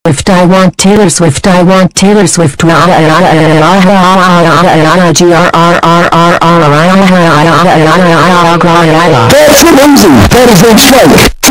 Swift, I want Taylor Swift, I want Taylor Swift. That's amazing. That is a strike.